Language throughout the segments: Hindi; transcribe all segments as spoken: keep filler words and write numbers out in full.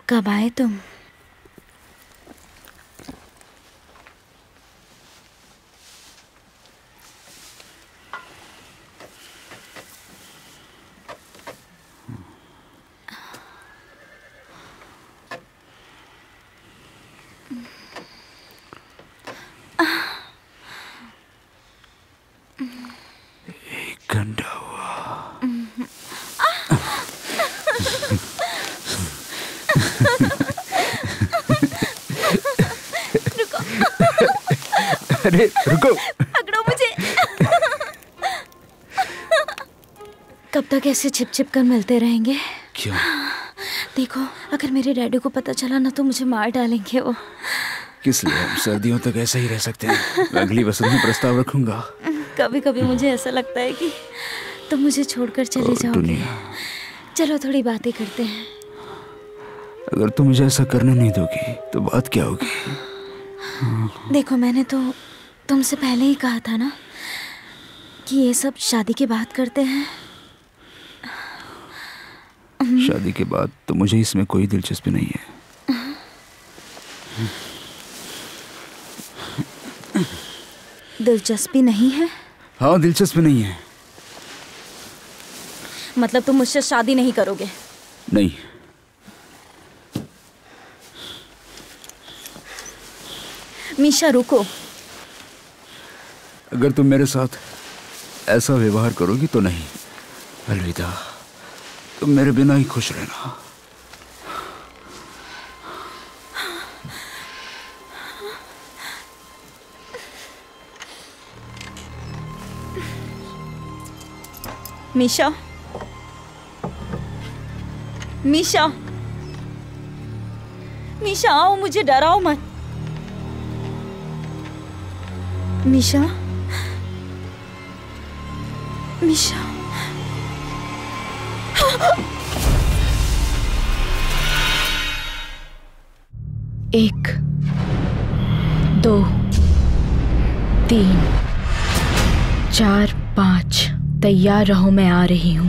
कब आए तुम? एक घंटा हुआ। रुको। अरे रुको। पकड़ो मुझे। कब तक ऐसे छिप छिप कर मिलते रहेंगे? क्यों? देखो, अगर मेरे डैडी को पता चला ना तो मुझे मार डालेंगे वो। किस लिए हम सर्दियों तक ऐसे ही रह सकते हैं? अगली वसंत में प्रस्ताव रखूंगा। कभी कभी मुझे ऐसा लगता है कि तुम मुझे छोड़कर चले जाओगे। चलो थोड़ी बातें करते हैं। अगर तुम मुझे ऐसा करने नहीं दोगी तो बात क्या होगी? देखो, मैंने तो तुमसे पहले ही कहा था ना कि ये सब शादी के बाद करते हैं। शादी के बाद तो मुझे इसमें कोई दिलचस्पी नहीं है। दिलचस्पी नहीं है? हाँ, दिलचस्पी नहीं है। मतलब तुम मुझसे शादी नहीं करोगे? नहीं। मीशा रुको। अगर तुम मेरे साथ ऐसा व्यवहार करोगी तो नहीं। अलविदा। तुम मेरे बिना ही खुश रहना। मीशा, मीशा, मीशा आओ, मुझे डराओ मत। मीशा, मीशा। एक, दो, तीन, चार, पाँच। तैयार रहो, मैं आ रही हूँ।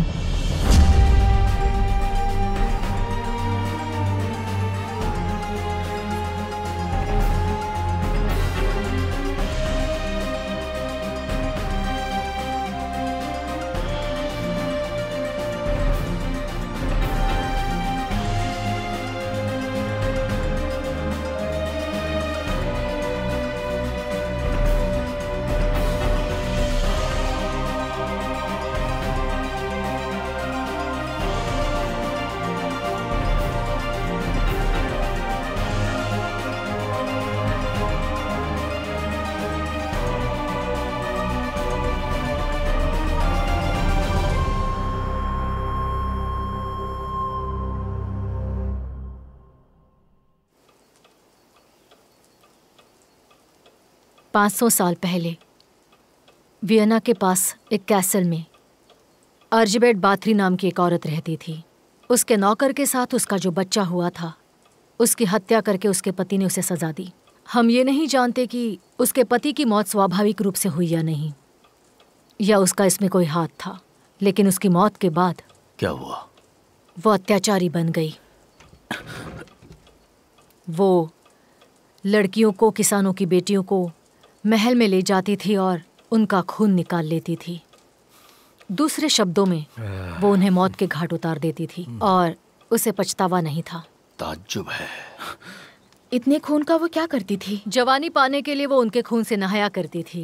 पाँच सौ साल पहले वियना के पास एक कैसल में अर्जबेट बाथरी नाम की एक औरत रहती थी। उसके नौकर के साथ उसका जो बच्चा हुआ था, उसकी हत्या करके उसके पति ने उसे सजा दी। हम ये नहीं जानते कि उसके पति की मौत स्वाभाविक रूप से हुई या नहीं, या उसका इसमें कोई हाथ था, लेकिन उसकी मौत के बाद क्या हुआ? वो अत्याचारी बन गई। वो लड़कियों को, किसानों की बेटियों को महल में ले जाती थी और उनका खून निकाल लेती थी। दूसरे शब्दों में वो उन्हें मौत के घाट उतार देती थी और उसे पछतावा नहीं था। ताज्जुब है। इतने खून का वो क्या करती थी? जवानी पाने के लिए वो उनके खून से नहाया करती थी।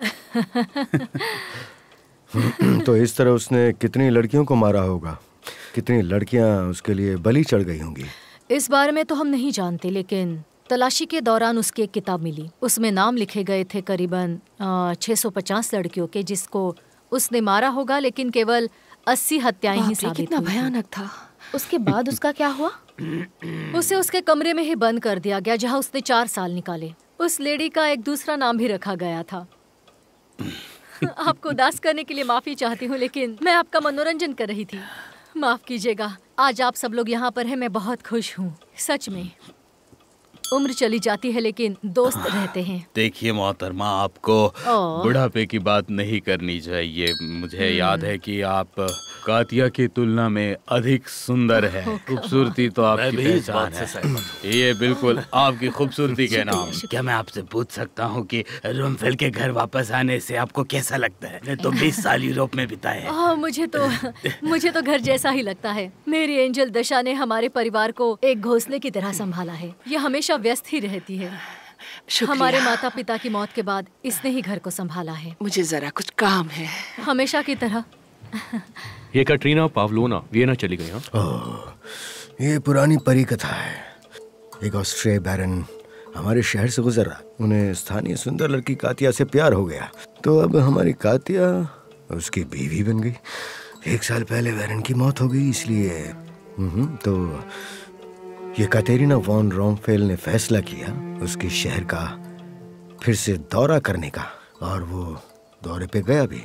तो इस तरह उसने कितनी लड़कियों को मारा होगा? कितनी लड़कियां उसके लिए बलि चढ़ गई होंगी? इस बारे में तो हम नहीं जानते, लेकिन तलाशी के दौरान उसकी एक किताब मिली। उसमें नाम लिखे गए थे करीबन छह सौ पचास लड़कियों के जिसको उसने मारा होगा, लेकिन केवल अस्सी हत्याएं ही साबित हुई। कितना भयानक था। उसके बाद उसका क्या हुआ? उसे उसके कमरे में ही बंद कर दिया गया, जहां उसने चार साल निकाले। उस लेडी का एक दूसरा नाम भी रखा गया था। आपको उदास करने के लिए माफी चाहती हूँ, लेकिन मैं आपका मनोरंजन कर रही थी। माफ कीजिएगा। आज आप सब लोग यहाँ पर हैं, मैं बहुत खुश हूँ, सच में। उम्र चली जाती है लेकिन दोस्त रहते हैं। देखिए मोहतरमा, आपको बुढ़ापे की बात नहीं करनी चाहिए। मुझे याद है कि आप कातिया की तुलना में अधिक सुंदर है। खूबसूरती तो आपकी पहचान है। ये बिल्कुल आपकी खूबसूरती के नाम। क्या मैं आपसे पूछ सकता हूँ कि रुम्फेल के घर वापस आने से आपको कैसा लगता है? मैं तो बीस साल यूरोप में बिताए हैं। ओह, मुझे तो मुझे तो घर जैसा ही लगता है। मेरी एंजल दशा ने हमारे परिवार को एक घोंसले की तरह संभाला है। ये हमेशा व्यस्त ही रहती है। हमारे माता पिता की मौत के बाद इसने ही घर को संभाला है। मुझे जरा कुछ काम है। हमेशा की तरह। ये कैटरीना पावलोना वियना चली गई। हाँ, ये पुरानी परी कथा है। एक ऑस्ट्रे बैरन हमारे शहर से गुजर रहा। उन्हें स्थानीय सुंदर लड़की कातिया से प्यार हो गया, तो अब हमारी कातिया उसकी बीवी बन गई। एक साल पहले बैरन की मौत हो गई, इसलिए तो ये कातेरिना वॉन रोमफेल ने फैसला किया उसके शहर का फिर से दौरा करने का, और वो दौरे पे गया भी।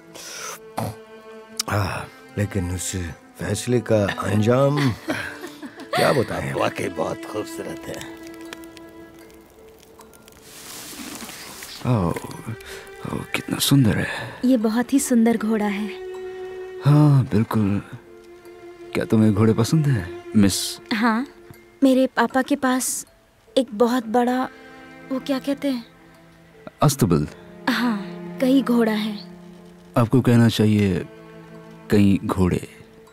आ, लेकिन उस फैसले का अंजाम क्या बताएं? वाकई बहुत खूबसूरत है। ओह, ओह, कितना सुंदर है। ये बहुत ही सुंदर घोड़ा है। हाँ बिल्कुल। क्या तुम्हें घोड़े पसंद है मिस? हाँ, मेरे पापा के पास एक बहुत बड़ा, वो क्या कहते हैं, अस्तबल। हाँ, कई घोड़ा है। आपको कहना चाहिए कई घोड़े।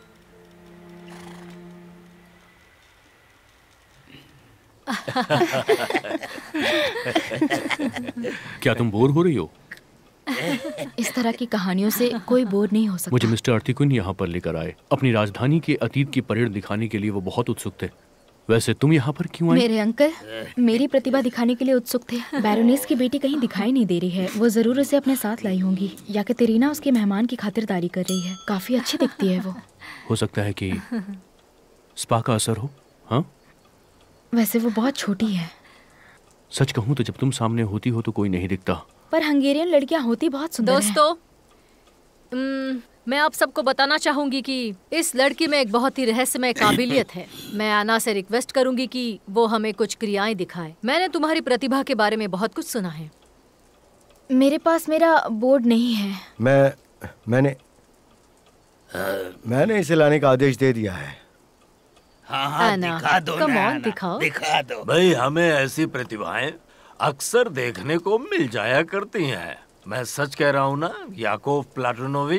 क्या तुम बोर हो रही हो? इस तरह की कहानियों से कोई बोर नहीं हो सकता। मुझे मिस्टर अर्तिकुन यहाँ पर लेकर आए। अपनी राजधानी के अतीत की परेड दिखाने के लिए वो बहुत उत्सुक थे। वैसे तुम यहाँ पर क्यों आई? मेरे अंकल मेरी प्रतिभा दिखाने के लिए उत्सुक थे। बैरोनेस की बेटी कहीं दिखाई नहीं दे रही है। वो जरूर उसे अपने साथ लाई होंगी, या कि तेरीना उसके मेहमान की खातिरदारी कर रही है। काफी अच्छी दिखती है वो। हो सकता है कि स्पा का असर हो। हाँ, वैसे वो बहुत छोटी है। सच कहूँ तो जब तुम सामने होती हो तो कोई नहीं दिखता, पर हंगेरियन लड़कियां होती बहुत सुंदर हैं। दोस्तों, मैं आप सबको बताना चाहूंगी कि इस लड़की में एक बहुत ही रहस्यमय काबिलियत है। मैं आना से रिक्वेस्ट करूंगी कि वो हमें कुछ क्रियाएं दिखाए। मैंने तुम्हारी प्रतिभा के बारे में बहुत कुछ सुना है। मेरे पास मेरा बोर्ड नहीं है। मैं मैंने मैंने इसे लाने का आदेश दे दिया है। हाँ हाँ, दिखा दो कम ना, ऑन, दिखाओ। दिखा दो। भाई, हमें ऐसी प्रतिभाएं अक्सर देखने को मिल जाया करती हैं। मैं सच कह रहा हूँ ना याकोव प्लाटोनोविच?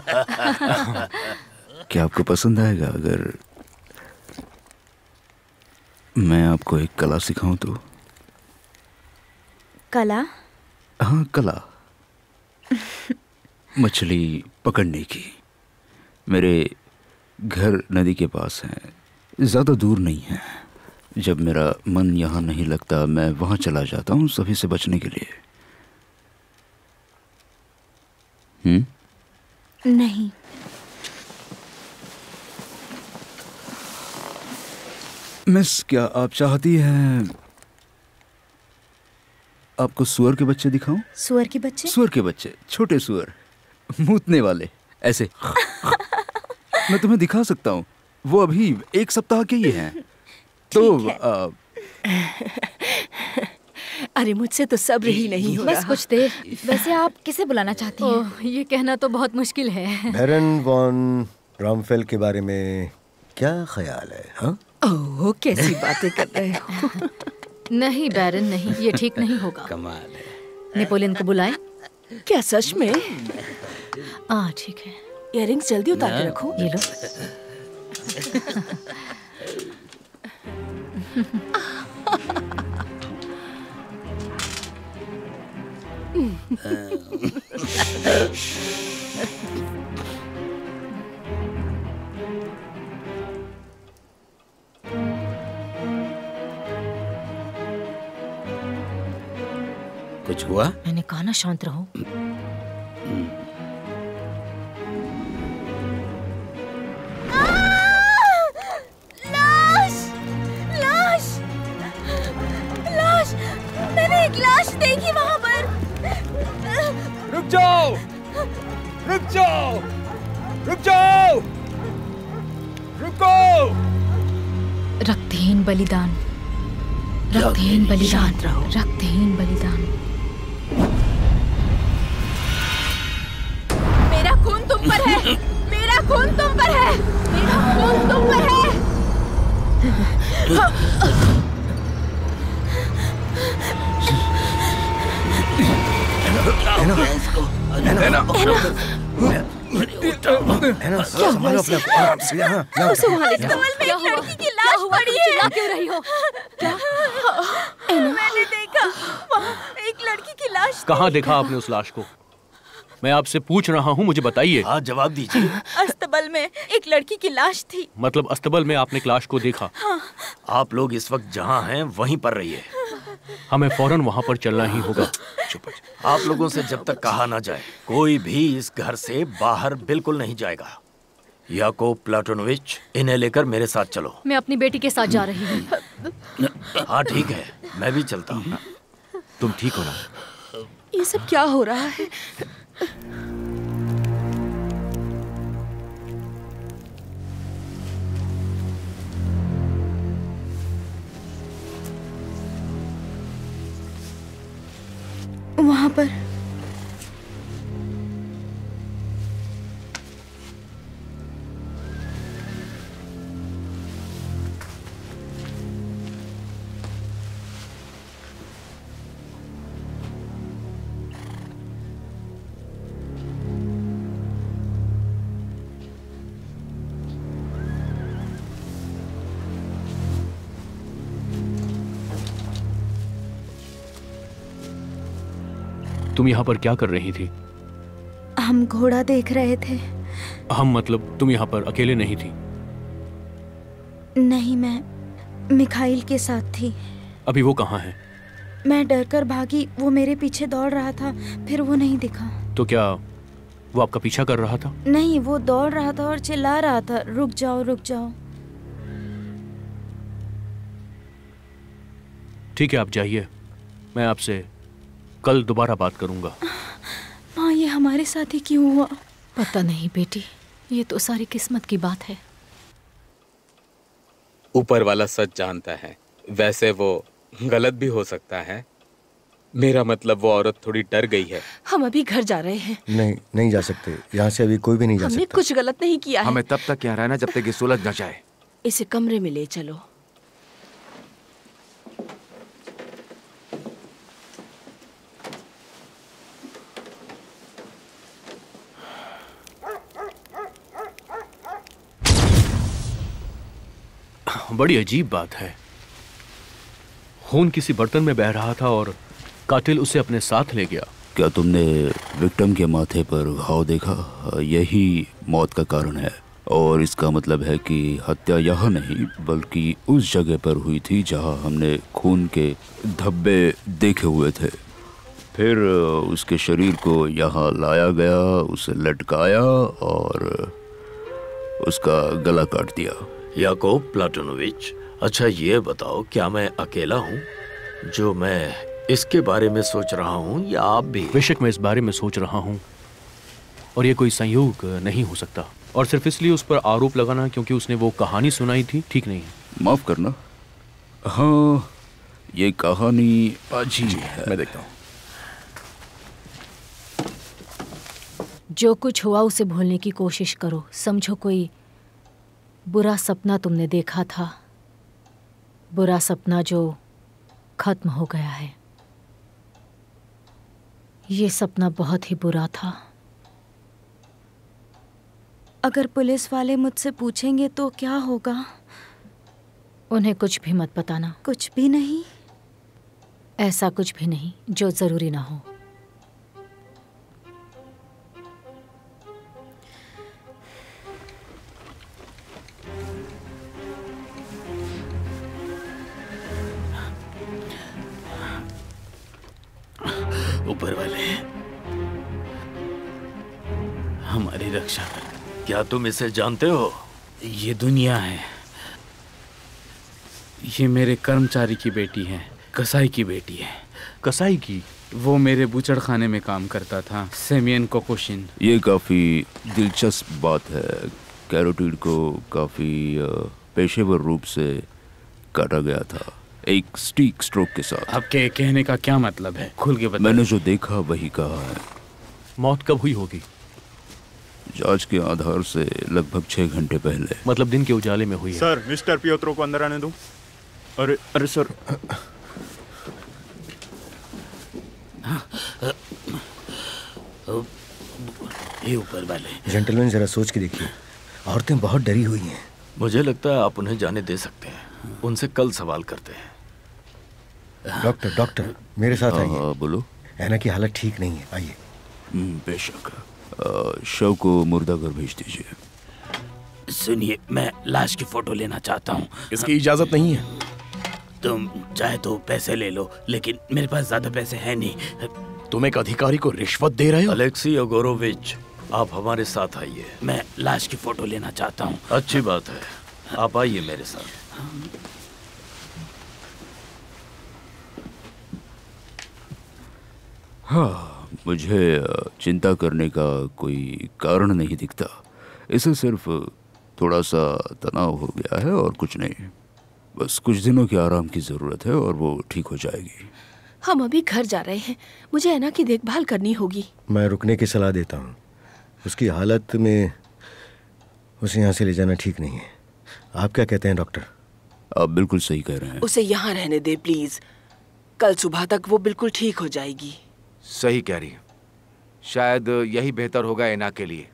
क्या आपको पसंद आएगा अगर मैं आपको एक कला सिखाऊं तो? कला? हाँ, कला। मछली पकड़ने की। मेरे घर नदी के पास है, ज्यादा दूर नहीं है। जब मेरा मन यहाँ नहीं लगता मैं वहाँ चला जाता हूँ सभी से बचने के लिए। हम्म नहीं। मिस, क्या आप चाहती हैं आपको सुअर के बच्चे दिखाऊं? सुअर के बच्चे? सुअर के बच्चे, छोटे सुअर, मूतने वाले, ऐसे। मैं तुम्हें दिखा सकता हूँ। वो अभी एक सप्ताह के ही हैं। तो आ, अरे मुझसे तो सब्र ही नहीं हो रहा। बस कुछ देर। वैसे आप किसे बुलाना चाहती हैं? ओह, ये कहना तो बहुत मुश्किल है। बैरन वॉन रोमफेल के बारे में क्या ख्याल है? हाँ, ओह, कैसी बातें कर रहे हो। नहीं बैरन, नहीं, ये ठीक नहीं होगा। कमाल है। नेपोलियन को बुलाएं। क्या सच में? हाँ ठीक है। इयररिंग्स जल्दी उतार के रखो। ये लो। कुछ हुआ? मैंने कहा ना शांत रहो। लाश! लाश! लाश! मैंने एक लाश देखी वहाँ पर। रुक जाओ! रुक जाओ! रुक जाओ! रुको! रक्तहीन बलिदान, रक्तहीन बलिदान, रक्तहीन बलिदान। मेरा खून तुम पर है, मेरा खून तुम पर है, मेरा खून तुम पर है। एना, एना, एना, संभालो अपने आप, आराम से, यहाँ, यहाँ। उसे वहाँ ले जाओ। में एक लड़की की लाश पड़ी है। चिल्ला क्यों रही हो? क्या? मैंने देखा वहाँ एक लड़की की लाश। कहाँ देखा आपने उस लाश को? मैं आपसे पूछ रहा हूँ, मुझे बताइए। हाँ, जवाब दीजिए। अस्तबल में एक लड़की की लाश थी। मतलब अस्तबल में आपने एक लाश को देखा? हाँ। आप लोग इस वक्त जहाँ हैं वहीं पर रहिए। हमें फौरन वहाँ पर चलना ही होगा। चुप। आप लोगों से जब तक कहा ना जाए कोई भी इस घर से बाहर बिल्कुल नहीं जाएगा। याकोब प्लाटोनोविच, इन्हें लेकर मेरे साथ चलो। मैं अपनी बेटी के साथ जा रही हूँ। हाँ ठीक है, मैं भी चलता हूँ। तुम ठीक हो ना? ये सब क्या हो रहा है? वहाँ पर तुम यहाँ पर क्या कर रही थी? हम घोड़ा देख रहे थे। हम मतलब तुम यहाँ पर अकेले नहीं थी? नहीं, मैं मिखाइल के साथ थी। अभी वो कहाँ है? मैं डर कर भागी, वो मेरे पीछे दौड़ रहा था, फिर वो नहीं दिखा। तो क्या वो आपका पीछा कर रहा था? नहीं, वो दौड़ रहा था और चिल्ला रहा था, रुक जाओ रुक जाओ। ठीक है, आप जाइए, मैं आपसे कल दोबारा बात करूंगा। माँ, ये हमारे साथ ही क्यों हुआ? पता नहीं बेटी, ये तो सारी किस्मत की बात है। ऊपर वाला सच जानता है, वैसे वो गलत भी हो सकता है। मेरा मतलब वो औरत थोड़ी डर गई है। हम अभी घर जा रहे हैं। नहीं, नहीं जा सकते, यहाँ से अभी कोई भी नहीं जा हमने सकता। कुछ गलत नहीं किया है। हमें तब तक यहाँ रहना जब तक ये सुलझ न जाए। इसे कमरे में ले चलो। बड़ी अजीब बात है, खून किसी बर्तन में बह रहा था और कातिल उसे अपने साथ ले गया। क्या तुमने विक्टिम के माथे पर घाव देखा? यही मौत का कारण है, और इसका मतलब है कि हत्या यहाँ नहीं बल्कि उस जगह पर हुई थी जहाँ हमने खून के धब्बे देखे हुए थे। फिर उसके शरीर को यहाँ लाया गया, उसे लटकाया और उसका गला काट दिया। याकोब प्लाटोनोविच, अच्छा ये बताओ, क्या मैं अकेला हूँ जो मैं इसके बारे में सोच रहा हूँ, या आप भी? बेशक मैं इस बारे में सोच रहा हूँ, और ये कोई संयोग नहीं हो सकता, और सिर्फ इसलिए उस पर आरोप लगाना क्योंकि उसने वो कहानी सुनाई थी, ठीक नहीं है। माफ करना, हाँ ये कहानी अजीब है। मैं देखता हूँ। जो कुछ हुआ उसे भूलने की कोशिश करो। समझो कोई बुरा सपना तुमने देखा था, बुरा सपना जो खत्म हो गया है। ये सपना बहुत ही बुरा था। अगर पुलिस वाले मुझसे पूछेंगे तो क्या होगा? उन्हें कुछ भी मत बताना। कुछ भी नहीं? ऐसा कुछ भी नहीं जो जरूरी ना हो। ऊपर वाले हमारी रक्षा कर। क्या तुम इसे जानते हो? ये दुनिया है। ये मेरे कर्मचारी की बेटी है, कसाई की बेटी है। कसाई की? वो मेरे बूचड़ खाने में काम करता था, सेमियन कोकोशिन। ये काफ़ी दिलचस्प बात है। कैरोटिड को काफ़ी पेशेवर रूप से काटा गया था। एक स्टीक स्ट्रोक के साथ। आपके कहने का क्या मतलब है? खुल के बताइए। मैंने जो देखा वही कहा है। मौत कब हुई होगी? जांच के आधार से लगभग छह घंटे पहले। मतलब दिन के उजाले में हुई है। सर, मिस्टर पियोत्रो को अंदर आने दूं? अरे अरे सर, ये ऊपर वाले जेंटलमैन, जरा सोच के देखिए, औरतें बहुत डरी हुई हैं। मुझे लगता है आप उन्हें जाने दे सकते हैं। उनसे कल सवाल करते हैं। डॉक्टर डॉक्टर मेरे साथ आइए। हाँ, बोलो। ऐना की हालत ठीक नहीं है, आइए। बेशक। शव को मुर्दा घर भेज दीजिए। सुनिए, मैं लाश की फोटो लेना चाहता हूँ। इसकी इजाजत नहीं है। तुम चाहे तो पैसे ले लो, लेकिन मेरे पास ज्यादा पैसे हैं नहीं। तुम एक अधिकारी को रिश्वत दे रहे हो? अलेक्सी ओगोरोविच, आप हमारे साथ आइए। मैं लाश की फोटो लेना चाहता हूँ। अच्छी बात है, आप आइए मेरे साथ। हाँ, मुझे चिंता करने का कोई कारण नहीं दिखता। इसे सिर्फ थोड़ा सा तनाव हो गया है और कुछ नहीं। बस कुछ दिनों के आराम की ज़रूरत है और वो ठीक हो जाएगी। हम अभी घर जा रहे हैं, मुझे ऐना की देखभाल करनी होगी। मैं रुकने की सलाह देता हूँ। उसकी हालत में उसे यहाँ से ले जाना ठीक नहीं है। आप क्या कहते हैं डॉक्टर? आप बिल्कुल सही कह रहे हैं। उसे यहाँ रहने दे प्लीज। कल सुबह तक वो बिल्कुल ठीक हो जाएगी। सही कह रही है। शायद यही बेहतर होगा ऐना के लिए।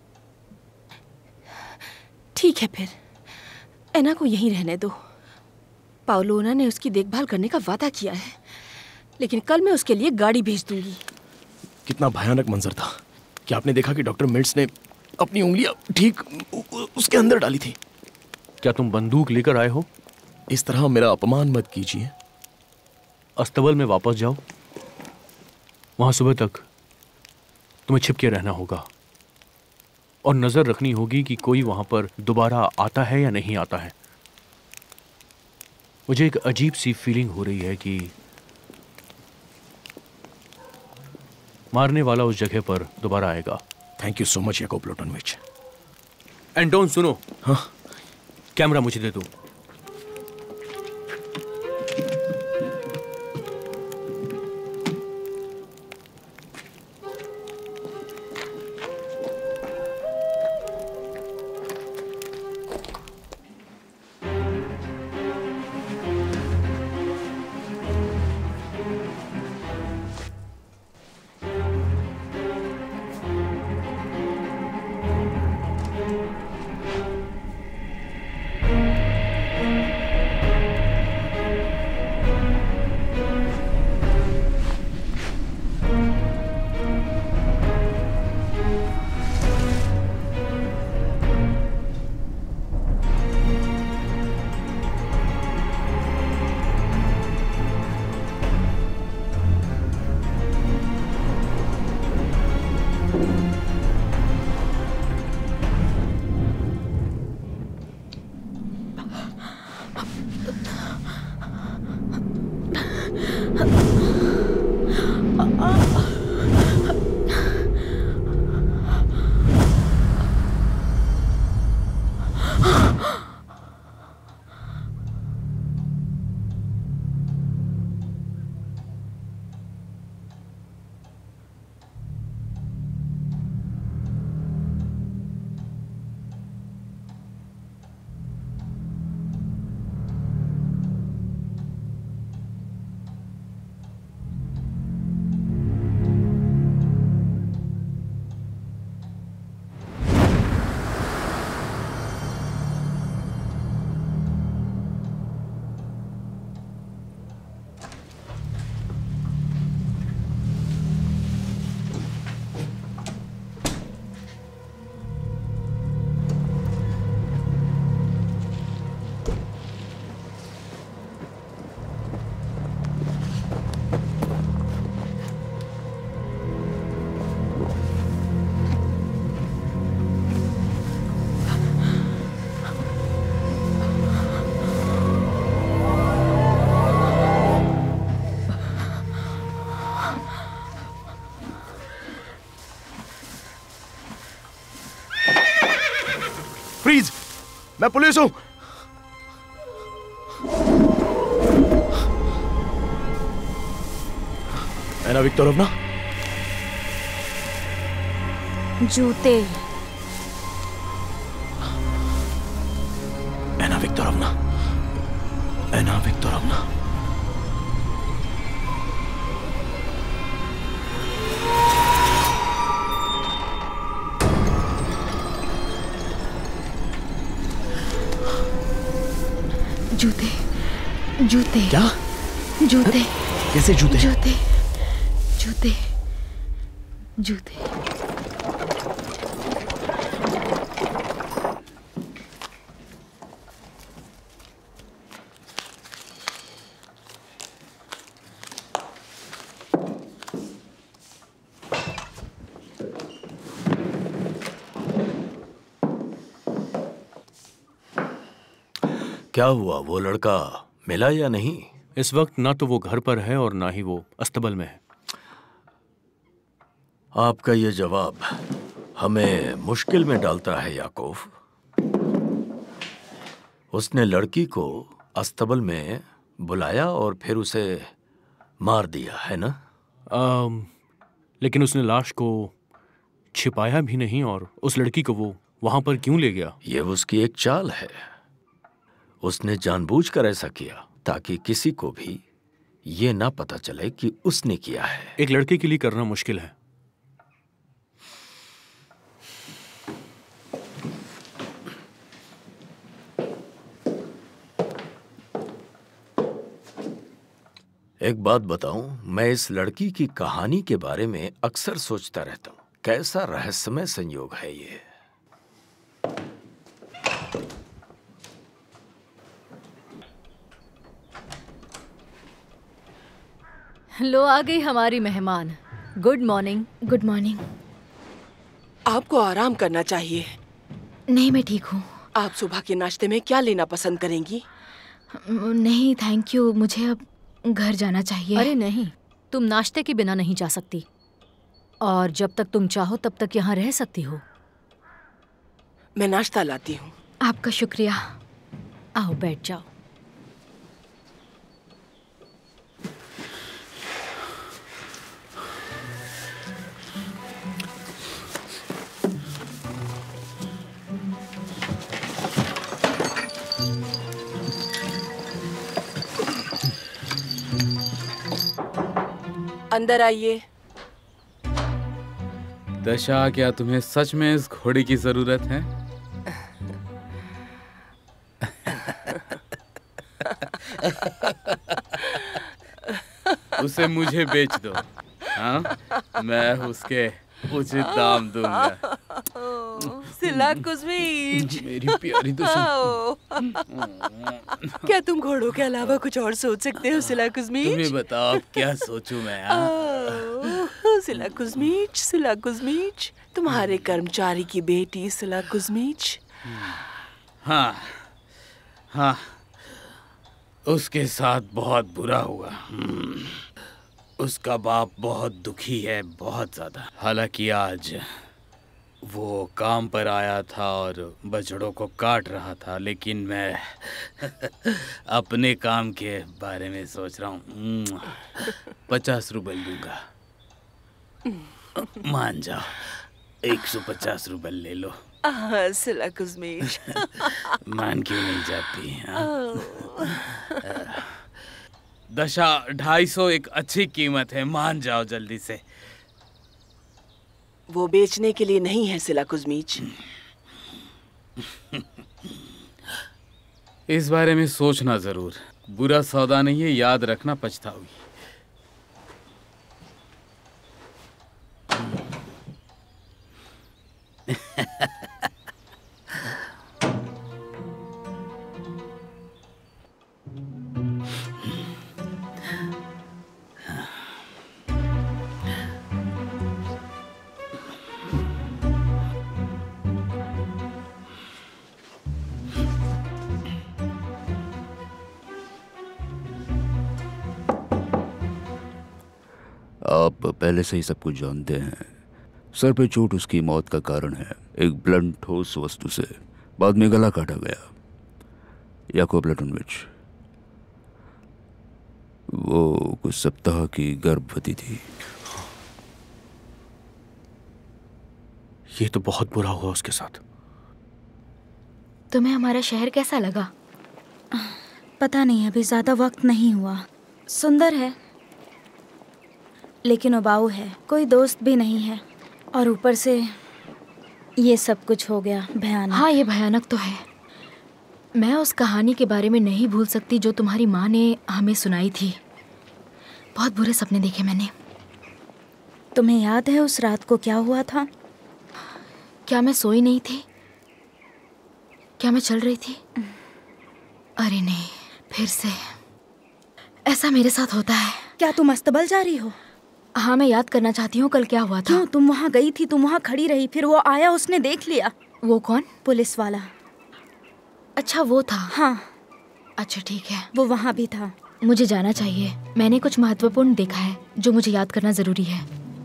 ठीक है, फिर ऐना को यहीं रहने दो। पाओलोना ने उसकी देखभाल करने का वादा किया है, लेकिन कल मैं उसके लिए गाड़ी भेज दूंगी। कितना भयानक मंजर था। क्या आपने देखा कि डॉक्टर मिल्ट्स ने अपनी उंगलियां ठीक उसके अंदर डाली थी? क्या तुम बंदूक लेकर आए हो? इस तरह मेरा अपमान मत कीजिए। अस्तबल में वापस जाओ। वहां सुबह तक तुम्हें छिप के रहना होगा और नजर रखनी होगी कि कोई वहां पर दोबारा आता है या नहीं आता है। मुझे एक अजीब सी फीलिंग हो रही है कि मारने वाला उस जगह पर दोबारा आएगा। Thank you so much Yakov Plutonovich. Anton सुनो। हाँ? कैमरा मुझे दे दो। मैं पुलिस हूं। एना विक्टोरोवना, जूते। एना विक्टोरोवना, एना विक्टोरोवना। जूते, जूते। क्या? जूते। कैसे जूते? जूते, जूते, जूते। क्या हुआ, वो लड़का मिला या नहीं? इस वक्त ना तो वो घर पर है और ना ही वो अस्तबल में है। आपका ये जवाब हमें मुश्किल में डालता है याकूब। उसने लड़की को अस्तबल में बुलाया और फिर उसे मार दिया, है ना? आम, लेकिन उसने लाश को छिपाया भी नहीं और उस लड़की को वो वहां पर क्यों ले गया? ये उसकी एक चाल है। उसने जानबूझकर ऐसा किया ताकि किसी को भी ये ना पता चले कि उसने किया है। एक लड़के के लिए करना मुश्किल है। एक बात बताऊं, मैं इस लड़की की कहानी के बारे में अक्सर सोचता रहता हूं। कैसा रहस्यमय संयोग है ये। लो आ गई हमारी मेहमान। Good morning. Good morning. आपको आराम करना चाहिए। नहीं, मैं ठीक हूँ। आप सुबह के नाश्ते में क्या लेना पसंद करेंगी? नहीं थैंक यू, मुझे अब घर जाना चाहिए। अरे नहीं, तुम नाश्ते के बिना नहीं जा सकती और जब तक तुम चाहो तब तक यहाँ रह सकती हो। मैं नाश्ता लाती हूँ। आपका शुक्रिया। आओ बैठ जाओ। अंदर आइए। दशा, क्या तुम्हें सच में इस घोड़ी की जरूरत है? उसे मुझे बेच दो। हाँ, मैं उसके उचित दाम दूंगा। सिला कुस्मीच। मेरी प्यारी दशा। क्या तुम घोड़ों के अलावा कुछ और सोच सकते हो सिला कुस्मीच? तुम्हें बताओ अब क्या सोचूं मैं। सिला कुस्मीच, सिला कुस्मीच, तुम्हारे कर्मचारी की बेटी सिला कुस्मीच। हाँ हाँ, उसके साथ बहुत बुरा हुआ। उसका बाप बहुत दुखी है, बहुत ज्यादा। हालांकि आज वो काम पर आया था और बछड़ों को काट रहा था, लेकिन मैं अपने काम के बारे में सोच रहा हूँ। पचास रुपये दूंगा, मान जाओ। एक सौ पचास रुपये ले लो। सिला कुस्मीच। मान क्यों नहीं जाती? दशा, ढाई सौ एक अच्छी कीमत है, मान जाओ जल्दी से। वो बेचने के लिए नहीं है सिला कुस्मीच। इस बारे में सोचना जरूर। बुरा सौदा नहीं है, याद रखना, पछताओगी। आप पहले से ही सब कुछ जानते हैं। सर पे चोट उसकी मौत का कारण है, एक ब्लंट ठोस वस्तु से। बाद में गला काटा गया। याकूब प्लेटोनोविच, वो कुछ सप्ताह की गर्भवती थी। ये तो बहुत बुरा हुआ उसके साथ। तुम्हें हमारा शहर कैसा लगा? पता नहीं, अभी ज्यादा वक्त नहीं हुआ। सुंदर है लेकिन उबाऊ है, कोई दोस्त भी नहीं है, और ऊपर से ये सब कुछ हो गया। भयानक। हाँ, ये भयानक तो है। मैं उस कहानी के बारे में नहीं भूल सकती जो तुम्हारी माँ ने हमें सुनाई थी। बहुत बुरे सपने देखे मैंने। तुम्हें याद है उस रात को क्या हुआ था? क्या मैं सोई नहीं थी? क्या मैं चल रही थी? अरे नहीं, फिर से ऐसा मेरे साथ होता है। क्या तुम अस्तबल जा रही हो? हाँ, मैं याद करना चाहती हूँ कल क्या हुआ था। क्यों? तुम वहाँ गई थी, तुम वहाँ खड़ी रही, फिर वो आया, उसने देख लिया। वो कौन? पुलिस वाला। अच्छा, वो था। हाँ। अच्छा ठीक है, वो वहाँ भी था। मुझे जाना चाहिए, मैंने कुछ महत्वपूर्ण देखा है जो मुझे याद करना जरूरी है।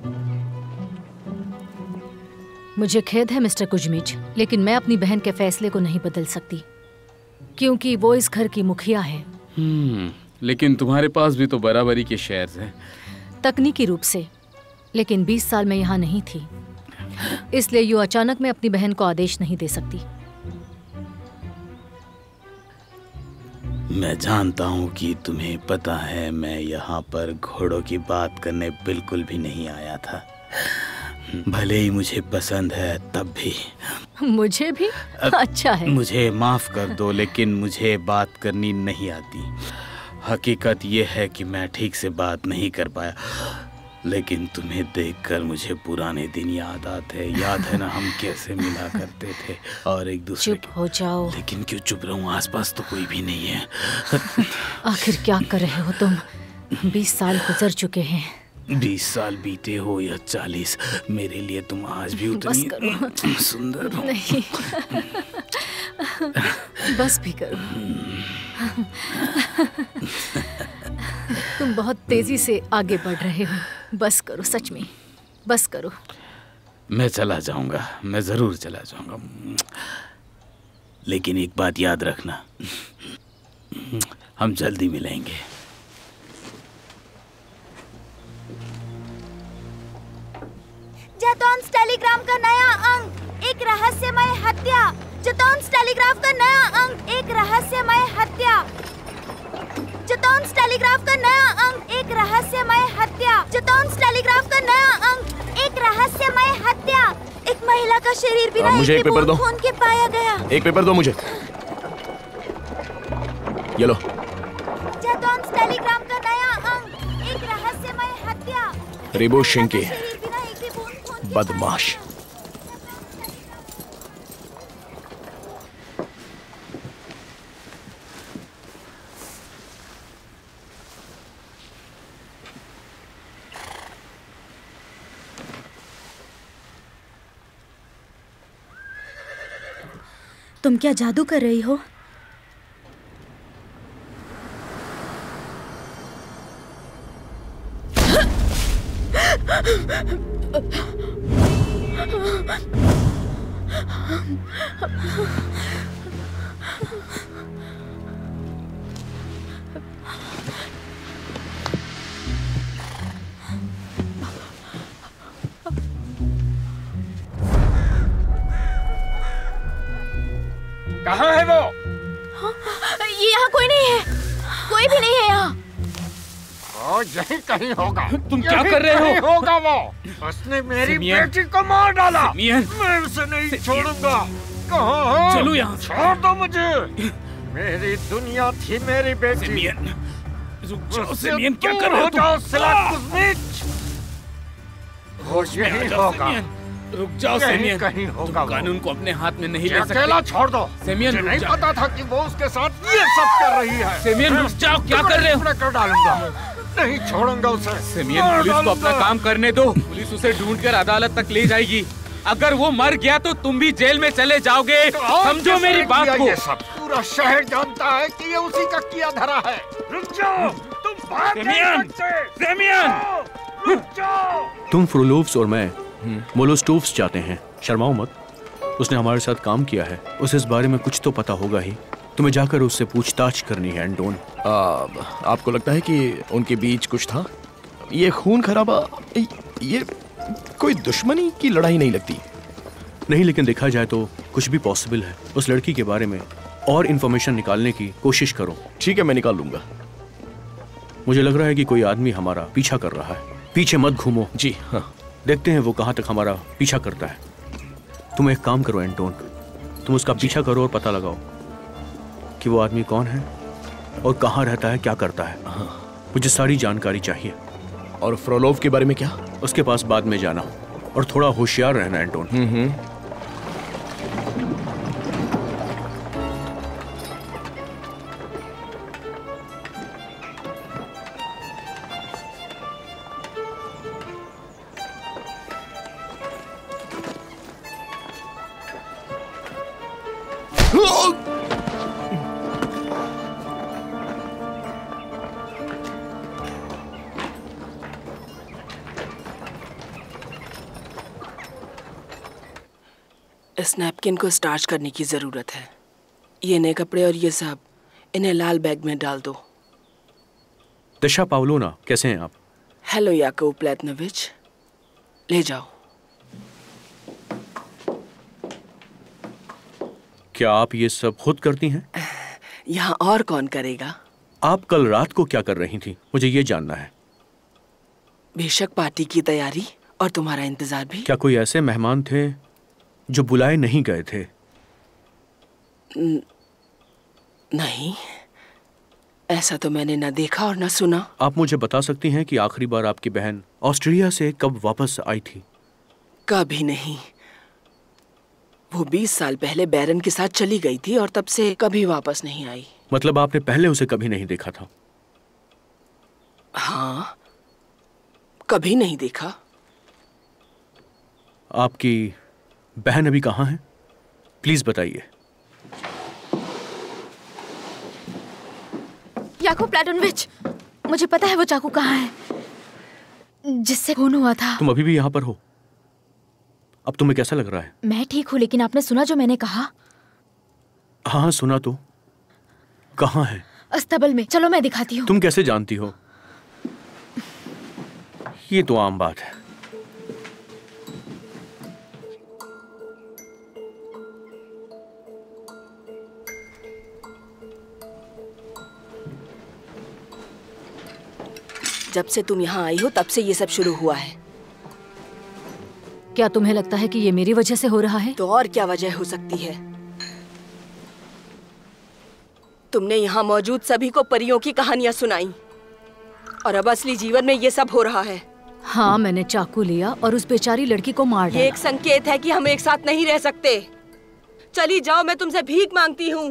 मुझे खेद है मिस्टर कुजमिच, लेकिन मैं अपनी बहन के फैसले को नहीं बदल सकती क्योंकि वो इस घर की मुखिया है। हम्म, लेकिन तुम्हारे पास भी तो बराबरी के शेयर्स हैं। तकनीकी रूप से, लेकिन बीस साल मैं यहाँ नहीं थी, इसलिए यूँ अचानक मैं अपनी बहन को आदेश नहीं दे सकती। मैं जानता हूँ कि तुम्हें पता है मैं यहाँ पर घोड़ों की बात करने बिल्कुल भी नहीं आया था। भले ही मुझे पसंद है तब भी। मुझे भी? अच्छा है। मुझे माफ कर दो, लेकिन मुझे बात करनी नहीं आती। हकीकत ये है कि मैं ठीक से बात नहीं कर पाया, लेकिन तुम्हें देखकर मुझे पुराने दिन याद आते हैं। याद है ना हम कैसे मिला करते थे और एक दूसरे। चुप हो जाओ। लेकिन क्यों चुप रहूं, आसपास तो कोई भी नहीं है। आखिर क्या कर रहे हो तुम? बीस साल गुजर चुके हैं। बीस साल बीते हो या चालीस, मेरे लिए तुम आज भी उतनी सुंदर हो। नहीं। बस भी करो। तुम बहुत तेजी से आगे बढ़ रहे हो। बस करो, सच में बस करो। मैं चला जाऊंगा, मैं जरूर चला जाऊंगा, लेकिन एक बात याद रखना, हम जल्दी मिलेंगे। जेटॉन्स टेलीग्राम का नया अंक, एक रहस्यमय हत्या। जेटॉन्स टेलीग्राफ का नया अंक, एक रहस्यमय हत्या। जेटॉन्स टेलीग्राफ का नया अंक, एक रहस्यमय हत्या। जेटॉन्स टेलीग्राफ का नया अंक, एक रहस्यमय हत्या। एक महिला का शरीर बिना मुझे एक पेपर दो। खून के पाया गया। एक पेपर दो मुझे। ये लो। जेटॉन्स टेलीग्राम का नया अंक, एक रहस्यमय हत्या। रिबो शिंके, बदमाश। तुम क्या जादू कर रही हो? कहाँ है वो? ये यहाँ कोई नहीं है, कोई भी नहीं है यहाँ। ओ, यही कहीं होगा। तुम क्या कर रहे हो? यही होगा वो। उसने मेरी बेटी को मार डाला। मैं उसे नहीं छोड़ूंगा। कहाँ है? चलो यहाँ। छोड़ दो मुझे। मेरी दुनिया थी मेरी बेटी। रुक जाओ सिमियन, क्या कर रहे हो तुम? Silak Kuzmich. वो यही होगा। रुक जाओ सेमियन, कहीं होगा। तुम कानून को अपने हाथ में नहीं ले सकते। अकेला छोड़ दो सेमियन। मुझे नहीं पता था कि वो उसके साथ ये सब कर रही है। सेमियन रुक जाओ, क्या कर रहे हो? मैं कर डालूंगा, नहीं छोड़ूंगा उसे। सेमियन, पुलिस को अपना काम करने दो। पुलिस उसे ढूंढकर अदालत तक ले जाएगी। अगर वो मर गया तो तुम भी जेल में चले जाओगे। समझो मेरी बात को। ये सब पूरा शहर जानता है कि ये उसी का किया धरा है। रुक जाओ, तुम भाग नहीं सकते। सेमियन, रुक जाओ। तुम फ्रुलोव्स और मैं मोलोस्टोव्स चाहते हैं। शर्माओ मत, उसने हमारे साथ काम किया है, उसे इस बारे में कुछ तो पता होगा ही। तुम्हें जाकर उससे पूछताछ करनी है एंटोन। आ, आपको लगता है कि उनके बीच कुछ था? ये खून खराबा, ये कोई दुश्मनी की लड़ाई नहीं लगती। नहीं, लेकिन देखा जाए तो कुछ भी पॉसिबल है। उस लड़की के बारे में और इन्फॉर्मेशन निकालने की कोशिश करो। ठीक है, मैं निकाल लूंगा। मुझे लग रहा है कि कोई आदमी हमारा पीछा कर रहा है। पीछे मत घूमो। जी हाँ। देखते हैं वो कहाँ तक हमारा पीछा करता है। तुम एक काम करो एंटोन, तुम उसका पीछा करो और पता लगाओ कि वो आदमी कौन है और कहाँ रहता है, क्या करता है। हाँ। मुझे सारी जानकारी चाहिए। और फ्रोलोव के बारे में क्या? उसके पास बाद में जाना और थोड़ा होशियार रहना एंटोन। हम्म हम्म। इस नैपकिन को स्टार्च करने की जरूरत है। ये नए कपड़े और ये सब इन्हें लाल बैग में डाल दो। दशा पावलोना, कैसे हैं आप? हेलो याकूब प्लेटनोविच, ले जाओ। क्या आप ये सब खुद करती हैं? यहाँ और कौन करेगा? आप कल रात को क्या कर रही थी, मुझे ये जानना है। बेशक पार्टी की तैयारी और तुम्हारा इंतजार भी। क्या कोई ऐसे मेहमान थे जो बुलाए नहीं गए थे? न, नहीं, ऐसा तो मैंने न देखा और न सुना। आप मुझे बता सकती हैं कि आखिरी बार आपकी बहन ऑस्ट्रेलिया से कब वापस आई थी? कभी नहीं। वो बीस साल पहले बैरन के साथ चली गई थी और तब से कभी वापस नहीं आई। मतलब आपने पहले उसे कभी नहीं देखा था? हाँ, कभी नहीं देखा। आपकी बहन अभी कहाँ है? प्लीज बताइए। याकूब प्लेटोनोविच, मुझे पता है वो चाकू कहाँ है जिससे खून हुआ था। तुम अभी भी यहाँ पर हो? अब तुम्हें कैसा लग रहा है? मैं ठीक हूँ, लेकिन आपने सुना जो मैंने कहा? हाँ सुना तो। कहाँ है? अस्तबल में, चलो मैं दिखाती हूँ। तुम कैसे जानती हो? ये तो आम बात है। जब से तुम यहाँ आई हो तब से ये सब शुरू हुआ है। क्या तुम्हें लगता है कि ये मेरी वजह से हो रहा है? तो और क्या वजह हो सकती है? तुमने यहाँ मौजूद सभी को परियों की कहानियां सुनाई और अब असली जीवन में ये सब हो रहा है। हाँ, मैंने चाकू लिया और उस बेचारी लड़की को मार डाला। ये एक संकेत है कि हम एक साथ नहीं रह सकते। चली जाओ, मैं तुमसे भीख मांगती हूँ।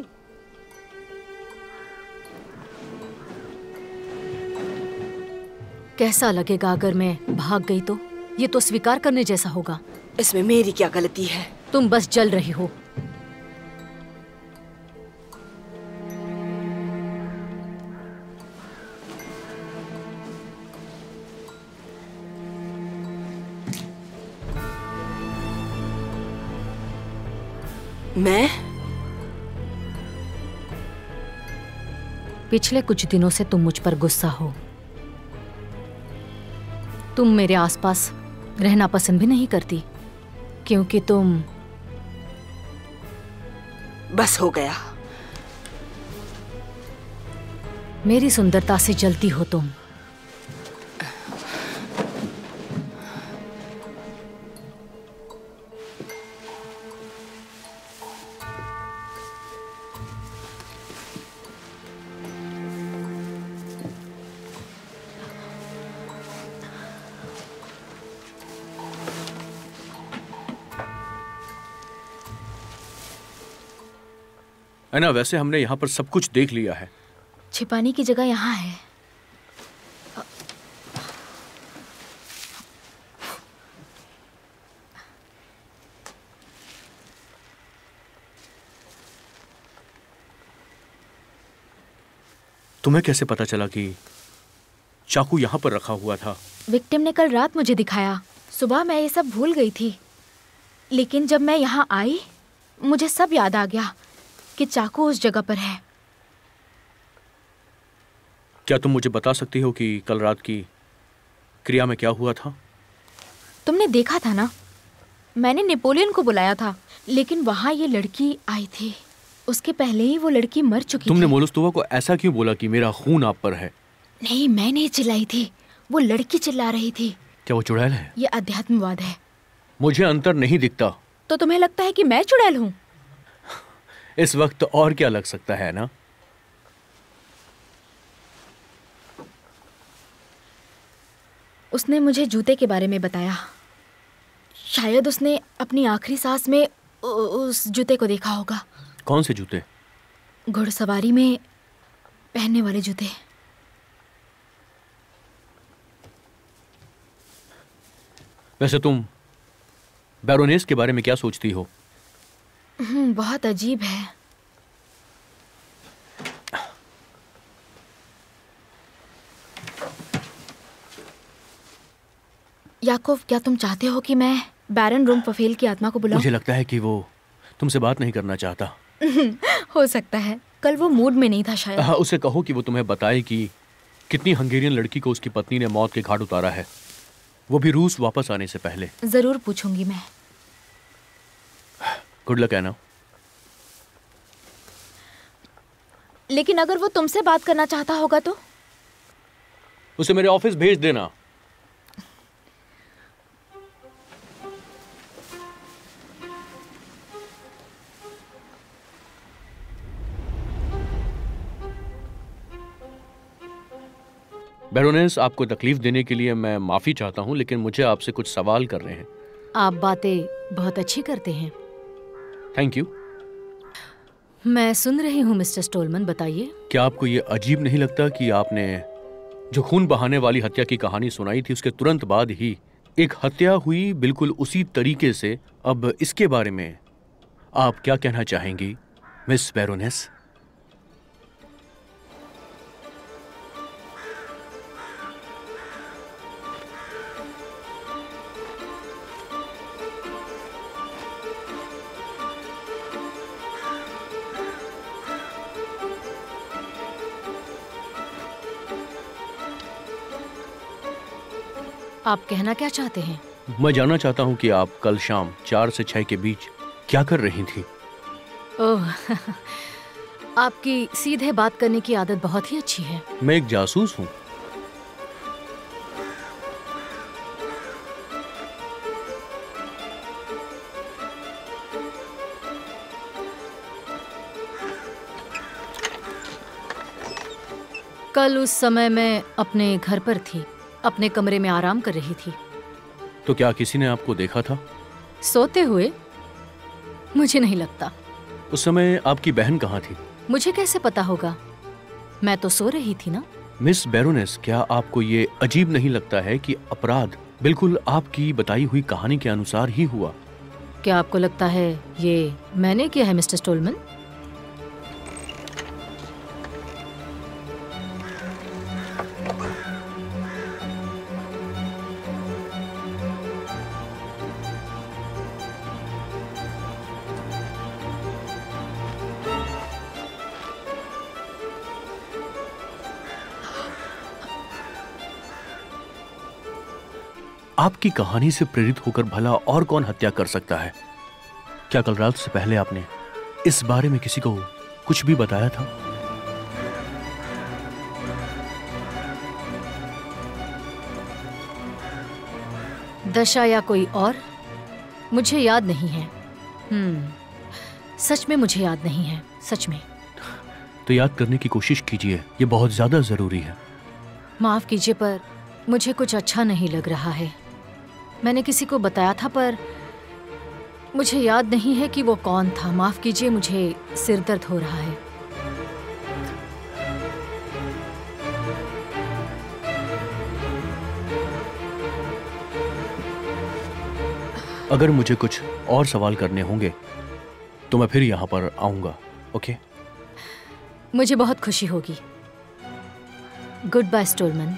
कैसा लगेगा अगर मैं भाग गई तो? ये तो स्वीकार करने जैसा होगा। इसमें मेरी क्या गलती है? तुम बस जल रही हो। मैं? पिछले कुछ दिनों से तुम मुझ पर गुस्सा हो। तुम मेरे आसपास रहना पसंद भी नहीं करती क्योंकि तुम... बस हो गया। मेरी सुंदरता से जलती हो तुम। है ना, वैसे हमने यहाँ पर सब कुछ देख लिया है। छिपाने की जगह यहाँ है। तुम्हें कैसे पता चला कि चाकू यहाँ पर रखा हुआ था? विक्टिम ने कल रात मुझे दिखाया। सुबह मैं ये सब भूल गई थी, लेकिन जब मैं यहाँ आई मुझे सब याद आ गया। कि चाकू उस जगह पर है। क्या तुम मुझे बता सकती हो कि कल रात की क्रिया में क्या हुआ था? तुमने देखा था ना, मैंने नेपोलियन को बुलाया था, लेकिन वहाँ ये लड़की आई थी। उसके पहले ही वो लड़की मर चुकी थी। तुमने मोलस्तोवा को ऐसा क्यों बोला कि मेरा खून आप पर है? नहीं, मैंने चिल्लाई थी, वो लड़की चिल्ला रही थी। क्या वो चुड़ैल है? ये अध्यात्मवाद है। मुझे अंतर नहीं दिखता। तो तुम्हें लगता है कि मैं चुड़ैल हूँ? इस वक्त और क्या लग सकता है ना? उसने मुझे जूते के बारे में बताया। शायद उसने अपनी आखिरी सांस में उस जूते को देखा होगा। कौन से जूते? घुड़सवारी में पहनने वाले जूते। वैसे तुम बैरोनेस के बारे में क्या सोचती हो? हम्म, बहुत अजीब है। याकूब, क्या तुम चाहते हो कि मैं बैरन रूमफेल की आत्मा को बुलाऊं? मुझे लगता है कि वो तुमसे बात नहीं करना चाहता। हो सकता है, कल वो मूड में नहीं था शायद। हाँ, उसे कहो कि वो तुम्हें बताए कि कितनी हंगेरियन लड़की को उसकी पत्नी ने मौत के घाट उतारा है, वो भी रूस वापस आने से पहले। जरूर पूछूंगी मैं। Good luck Anna. लेकिन अगर वो तुमसे बात करना चाहता होगा तो? उसे मेरे ऑफिस भेज देना। बैरोनेस, आपको तकलीफ देने के लिए मैं माफी चाहता हूं, लेकिन मुझे आपसे कुछ सवाल करने हैं। आप बातें बहुत अच्छी करते हैं। Thank you. मैं सुन रही हूँ मिस्टर स्टोलमन, बताइए। क्या आपको ये अजीब नहीं लगता कि आपने जो खून बहाने वाली हत्या की कहानी सुनाई थी, उसके तुरंत बाद ही एक हत्या हुई बिल्कुल उसी तरीके से? अब इसके बारे में आप क्या कहना चाहेंगी मिस बैरोनेस? आप कहना क्या चाहते हैं? मैं जानना चाहता हूं कि आप कल शाम चार से छह के बीच क्या कर रही थी? ओह, आपकी सीधे बात करने की आदत बहुत ही अच्छी है। मैं एक जासूस हूं। कल उस समय मैं अपने घर पर थी, अपने कमरे में आराम कर रही थी। तो क्या किसी ने आपको देखा था सोते हुए? मुझे नहीं लगता। उस समय आपकी बहन कहाँ थी? मुझे कैसे पता होगा, मैं तो सो रही थी ना। मिस बैरोनेस, क्या आपको ये अजीब नहीं लगता है कि अपराध बिल्कुल आपकी बताई हुई कहानी के अनुसार ही हुआ? क्या आपको लगता है ये मैंने किया है मिस्टर स्टोलमन? आपकी कहानी से प्रेरित होकर भला और कौन हत्या कर सकता है? क्या कल रात से पहले आपने इस बारे में किसी को कुछ भी बताया था? दशा या कोई और? मुझे याद नहीं है। हम्म, सच में मुझे याद नहीं है, सच में। तो याद करने की कोशिश कीजिए, ये बहुत ज्यादा जरूरी है। माफ कीजिए, पर मुझे कुछ अच्छा नहीं लग रहा है। मैंने किसी को बताया था, पर मुझे याद नहीं है कि वो कौन था। माफ कीजिए, मुझे सिर दर्द हो रहा है। अगर मुझे कुछ और सवाल करने होंगे तो मैं फिर यहाँ पर आऊंगा। ओके? मुझे बहुत खुशी होगी। Good bye स्टोलमन।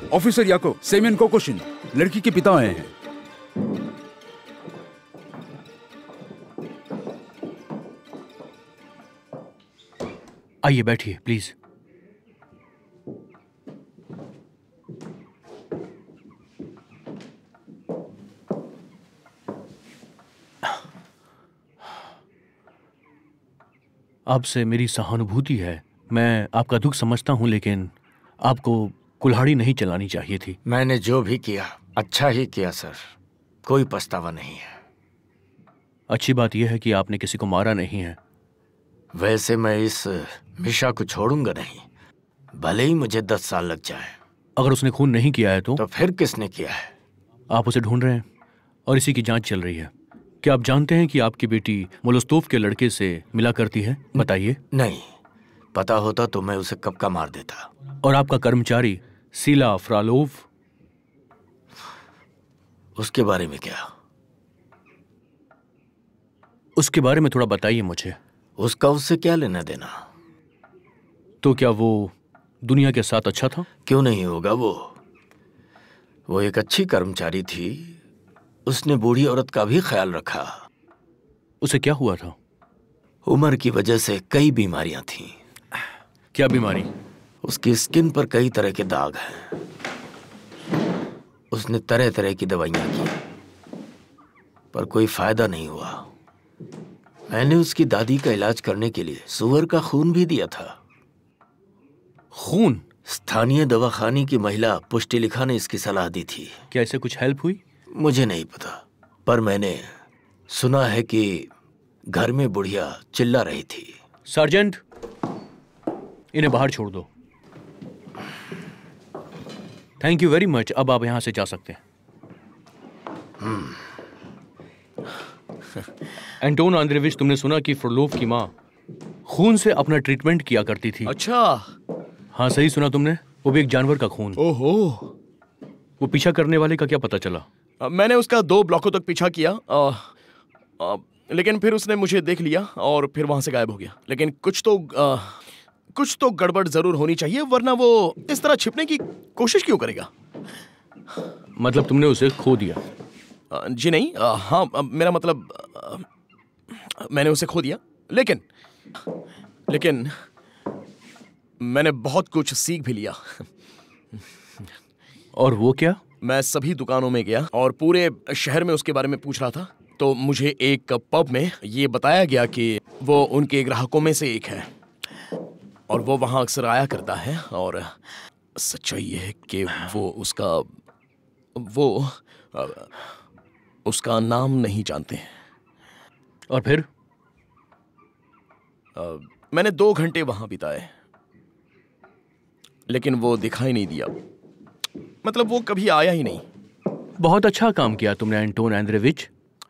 ऑफिसर याको, सेमियन कोकोशिन, लड़की के पिता आए हैं। आइए बैठिए प्लीज। आपसे मेरी सहानुभूति है। मैं आपका दुख समझता हूं, लेकिन आपको कुल्हाड़ी नहीं चलानी चाहिए थी। मैंने जो भी किया अच्छा ही किया सर, कोई पछतावा नहीं है। अच्छी बात यह है कि आपने किसी को मारा नहीं है। वैसे मैं इस मिशा को छोड़ूंगा नहीं, भले ही मुझे दस साल लग जाए। अगर उसने खून नहीं किया है तो तो फिर किसने किया है? आप उसे ढूंढ रहे हैं और इसी की जांच चल रही है। क्या आप जानते हैं कि आपकी बेटी मोलोस्तोव के लड़के से मिला करती है? बताइए। नहीं, पता होता तो मैं उसे कब का मार देता। और आपका कर्मचारी सीला फ्रालोव, उसके बारे में क्या? उसके बारे में थोड़ा बताइए मुझे। उसका उससे क्या लेना देना? तो क्या वो दुनिया के साथ अच्छा था? क्यों नहीं होगा? वो वो एक अच्छी कर्मचारी थी। उसने बूढ़ी औरत का भी ख्याल रखा। उसे क्या हुआ था? उम्र की वजह से कई बीमारियां थीं। क्या बीमारी? उसकी स्किन पर कई तरह के दाग हैं। उसने तरह तरह की दवाइयां की, पर कोई फायदा नहीं हुआ। मैंने उसकी दादी का इलाज करने के लिए सुअर का खून भी दिया था। खून? स्थानीय दवाखाने की महिला पुष्टिलिखा ने इसकी सलाह दी थी। क्या इससे कुछ हेल्प हुई? मुझे नहीं पता, पर मैंने सुना है कि घर में बुढ़िया चिल्ला रही थी। सार्जेंट, इन्हें बाहर छोड़ दो। Thank you very much. अब आप यहां से जा सकते हैं। एंटोन आंद्रेविच, तुमने सुना कि फ्रोलोव की माँ खून से अपना ट्रीटमेंट किया करती थी? अच्छा। हाँ, सही सुना तुमने। वो भी एक जानवर का खून। ओहो। वो पीछा करने वाले का क्या पता चला? आ, मैंने उसका दो ब्लॉकों तक पीछा किया, आ, आ, लेकिन फिर उसने मुझे देख लिया और फिर वहां से गायब हो गया। लेकिन कुछ तो आ, कुछ तो गड़बड़ जरूर होनी चाहिए, वरना वो इस तरह छिपने की कोशिश क्यों करेगा? मतलब तुमने उसे खो दिया? आ, जी नहीं। आ, हाँ, आ, मेरा मतलब आ, मैंने उसे खो दिया, लेकिन लेकिन मैंने बहुत कुछ सीख भी लिया। और वो क्या? मैं सभी दुकानों में गया और पूरे शहर में उसके बारे में पूछ रहा था, तो मुझे एक पब में ये बताया गया कि वो उनके ग्राहकों में से एक है और वो वहां अक्सर आया करता है। और सच्चाई ये है कि वो उसका वो उसका नाम नहीं जानते। और फिर? आ, मैंने दो घंटे वहां बिताए, लेकिन वो दिखाई नहीं दिया। मतलब वो कभी आया ही नहीं। बहुत अच्छा काम किया तुमने एंटोन आंद्रेविच।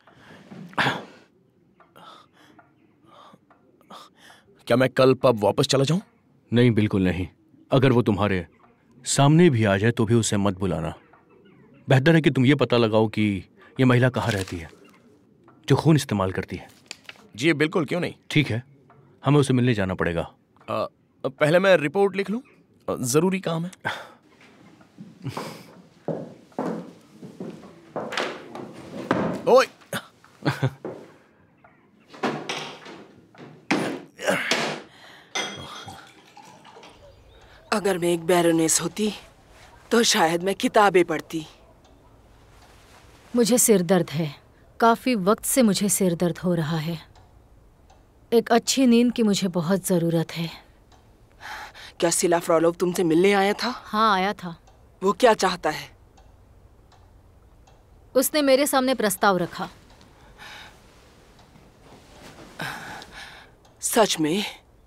क्या मैं कल पब वापस चला जाऊं? नहीं, बिल्कुल नहीं। अगर वो तुम्हारे सामने भी आ जाए तो भी उसे मत बुलाना। बेहतर है कि तुम ये पता लगाओ कि ये महिला कहाँ रहती है जो खून इस्तेमाल करती है। जी बिल्कुल, क्यों नहीं। ठीक है, हमें उसे मिलने जाना पड़ेगा। आ, पहले मैं रिपोर्ट लिख लूं, जरूरी काम है। ओए। अगर मैं एक बैरोनेस होती तो शायद मैं किताबें पढ़ती। मुझे सिर दर्द है। काफी वक्त से मुझे सिर दर्द हो रहा है। एक अच्छी नींद की मुझे बहुत जरूरत है। क्या सिला फ्रोलोव तुमसे मिलने आया था? हाँ, आया था। वो क्या चाहता है? उसने मेरे सामने प्रस्ताव रखा। सच में?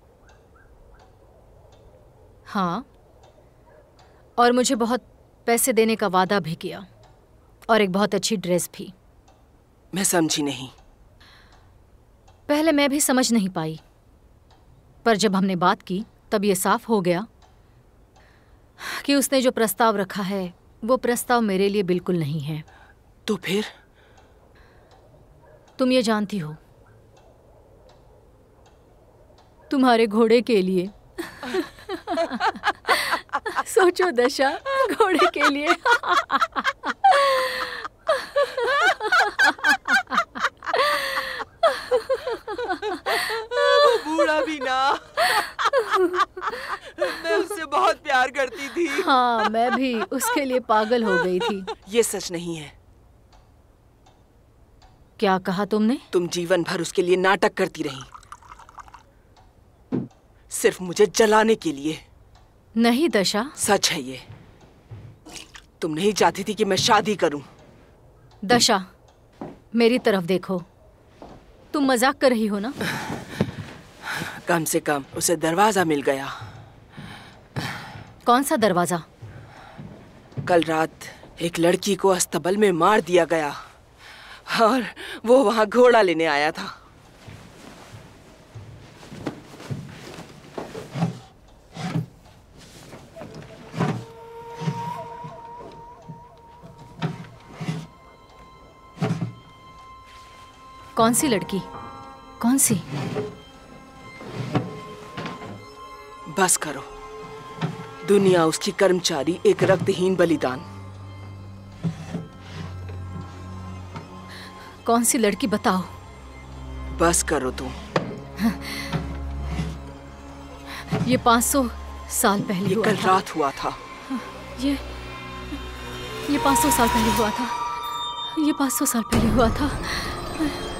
हाँ, और मुझे बहुत पैसे देने का वादा भी किया और एक बहुत अच्छी ड्रेस भी। मैं समझी नहीं। पहले मैं भी समझ नहीं पाई, पर जब हमने बात की तब ये साफ हो गया कि उसने जो प्रस्ताव रखा है वो प्रस्ताव मेरे लिए बिल्कुल नहीं है। तो फिर? तुम ये जानती हो, तुम्हारे घोड़े के लिए। सोचो दशा, घोड़े के लिए। वो बूढ़ा भी ना। मैं उससे बहुत प्यार करती थी। हाँ, मैं भी उसके लिए पागल हो गई थी। ये सच नहीं है। क्या कहा तुमने? तुम जीवन भर उसके लिए नाटक करती रही, सिर्फ मुझे जलाने के लिए। नहीं दशा, सच है ये। तुम नहीं चाहती थी कि मैं शादी करूं। दशा, मेरी तरफ देखो। तुम मजाक कर रही हो ना? कम से कम उसे दरवाजा मिल गया। कौन सा दरवाजा? कल रात एक लड़की को अस्तबल में मार दिया गया और वो वहां घोड़ा लेने आया था। कौन सी लड़की? कौन सी? बस करो। दुनिया उसकी कर्मचारी, एक रक्तहीन बलिदान। कौन सी लड़की बताओ? बस करो तुम। ये पाँच सौ साल पहले ये हुआ कल था। रात हुआ था। ये ये पाँच सौ साल पहले हुआ था। ये पाँच सौ साल पहले हुआ था।